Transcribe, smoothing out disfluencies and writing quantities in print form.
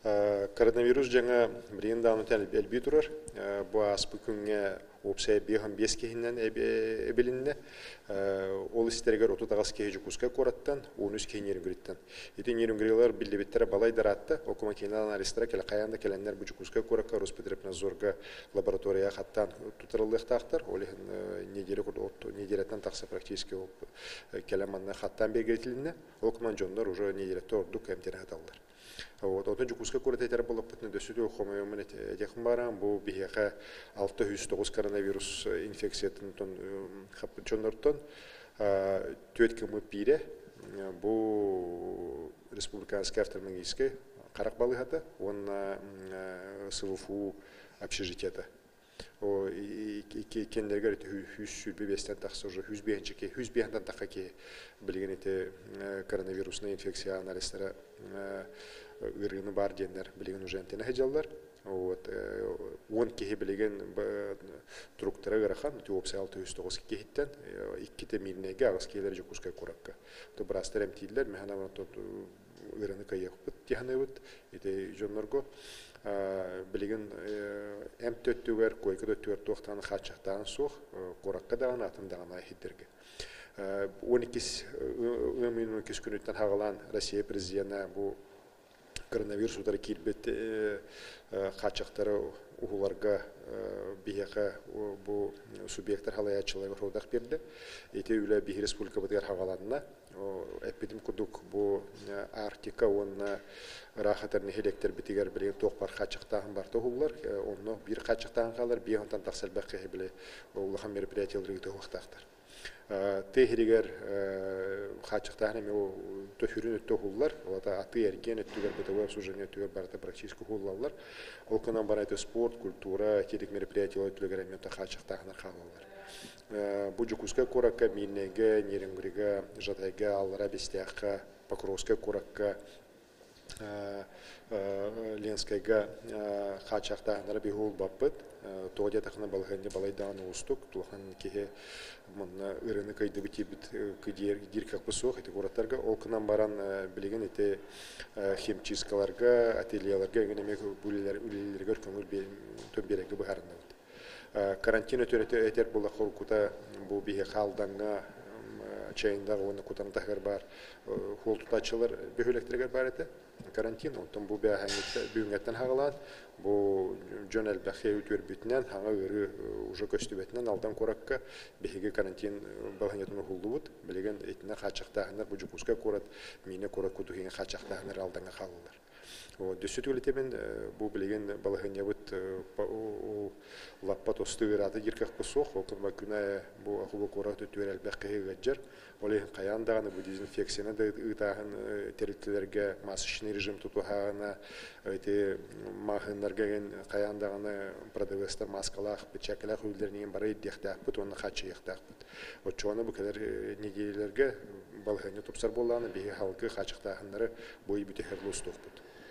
Коронавирус жаңа бірен дауны әлбей тұрар. Бұл аспы күнге опсай бейхан 5 кейіннен әбелінне. Ол істергер отутағас кейі жүкізге қораттан, 13 кейін ерінгіріттен. Етін ерінгірілер білдебеттері балайдар атты. Окума кейінен аналистері келі қаянда келенлер бұл жүкізге қораққа Роспотребнадзорға лаборатория қаттан тұтырылдықтақтар. Ол неделеттен тақса практически келеманны қаттан бергетіліне. Окуман жондар уже неделетті ордық әмтері қаталдар. Отын жүкізге көрет болып бұтыны дөсіді оқымайымын әдеқім барам. Бұл бейеқі 609 коронавирус инфекциятын қапы жоныртын төткімі пире. Бұл республиканский авторның ескі қарақ балы хаты, оны СВФУ общежитеті. Кендергер хүз-сүлбебестен тақсы уже хүз-бейхандан таққа ке білген коронавирусный инфекция аналистері ұрғыны бар денлер білген уже әнтені әжалдар. 10 кеге білген тұруқтары ғырақан, опсай 609 кегеттен, 2 милінеге ағыз кейлері жүкізгі қораққа. Бірастыр әмтейлер, мәхана ұрғыны қайық бұд, дегені бұд, жонларға білген әмтөттігер, койқы дөттігер тоқтаны қатшақтағын соқ, қораққа даған, атымдаған айхиддерге. 12 күніттен хағылан Россия президенті бұл коронавирус ұтары келбет қатшақтары ұғыларға бейеқі бұл субъекттер халаятшылығы ғырудақ берді. Еті үлі бейі республика бұдығар хағаланына әппедім күдік бұл Арктика оны рахатарны хелектер бітігер білген тоқпар қатшақтағын барды ұғылар. Оны бір қатшақтағын қалар, бейғантан тақсалбақ қағи білі ұлыған мероприятиялары ұқтақтар. Tehirigер хачықтағын әме төфірін өтті ғулар, аты әрген өттігер бітігі обсуждение өттігер барыда практически ғулалар. Ол күнан бар әйті спорт, культура, келік мероприятиялар өттігер әме хачықтағынар қалалар. Бұл жүкізгі қораққа, мейнеге, нерінгіріге, жатайға, алыра бестияққа, Покровская қораққа, Ленскайға хачақтағынар бейғол баппыд. Тоғадия тақына балғанде балайдағын ұстық, тұлған кеге ұрыны қайды бітебіт күйдер қақпы соқ, қораттарға. Ол күнан баран білеген химчисткаларға, ательяларға, өңінемек үлелерге көңіл төмберегі бұғарында өт. Карантин өтер бұл құта бұл бейе қалданға чайындағы оны құтандағыр бар, қол тұтатшылар бөхілектіргер бар еті. Карантин, онтан бұл бүйінгеттен хағылан, бұл жөн әлбәқе өтер бүтінен, хаңа өрі ұжы көсті бетінен алдан қораққа бейге карантин балғанетін ұғылды бұд. Білеген етіне қатшақтағынар, бұл жүкізге қорат, мені қорат күдігіне қатшақтағынар алданға қалылар. Дөсет өлетемен бұл білеген балғания бұд лаппа тосты ғыраты еркақ бұсоқ, оқырма күні бұл ақылы қорат өтуер әлбәққеге ғаджар. Олеген қаяндағыны бұл дезинфекцияны да ұйтағын территорияларға масышный режим тұтуғағына, мағынларға қаяндағыны продавестар маскалақ, печакалақ өлдерінен бары еддеқтақ бұд, оны қатшы еқтақ бұд. Отчуаны бұл кәдер негелерге балғания тұпсар болғаны, бейге халқы қатшықтағынлары бойы бүтехерлі ұстық бұд.